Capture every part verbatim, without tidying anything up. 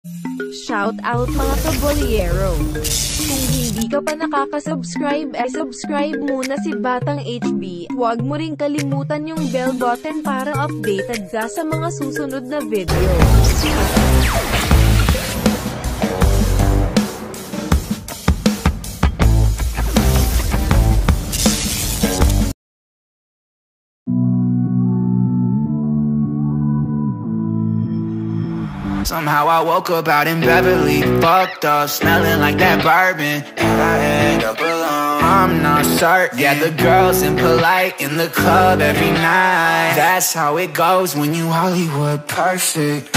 Shout out mga kabolyero! Kung hindi ka pa nakaka-subscribe eh subscribe muna si Batang H B. Huwag mo ring kalimutan yung bell button para updated ka sa mga susunod na video. Somehow I woke up out in Beverly, fucked up, smelling like that bourbon, and I end up alone. I'm not certain. Yeah, the girls impolite in the club every night. That's how it goes when you Hollywood perfect.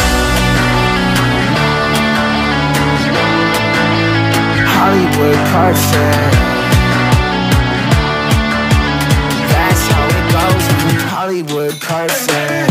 Hollywood perfect. That's how it goes when you Hollywood perfect.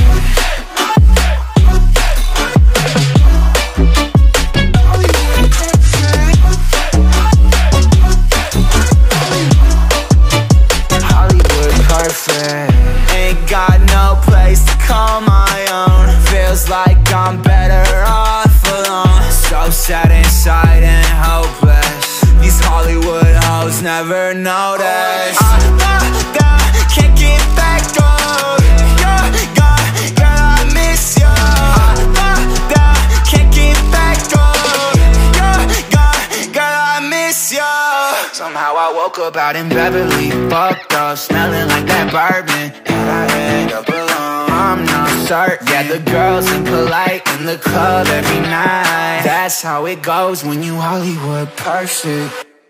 Ain't got no place to call my own. Feels like I'm better off alone. So sad inside and hopeless. These Hollywood hoes never notice. I, I, I can't get back on. Yeah, God, girl, I miss you. I, I, I can't get back on. Yeah, God, girl, I miss you. Somehow I woke up out in Beverly, fucked up, smelling like that bourbon, and I end up alone. I'm not certain. Yeah, the girls impolite in the club every night. That's how it goes when you Hollywood perfect.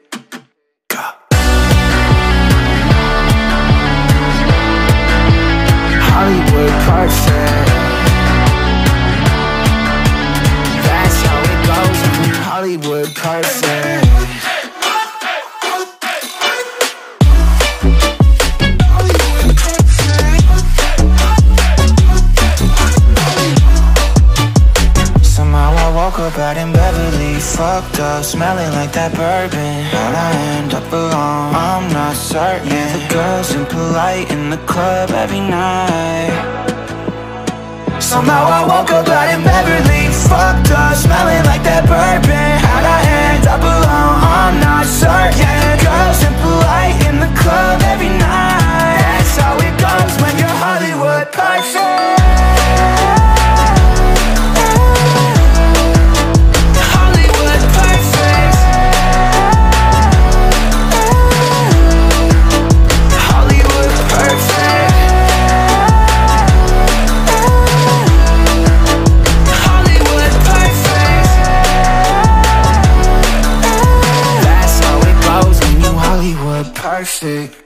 Hollywood perfect. That's how it goes when you Hollywood perfect. Woke up out in Beverly, fucked up, smelling like that bourbon, how'd I end up alone? I'm not certain. Yeah, the girls impolite in the club every night. Somehow I woke up out in Beverly, fucked up, smelling like that bourbon, how'd I end up alone? I'm not certain. Yeah, the girls impolite in the club every night. That's how it goes when you're Hollywood perfect. Perfect.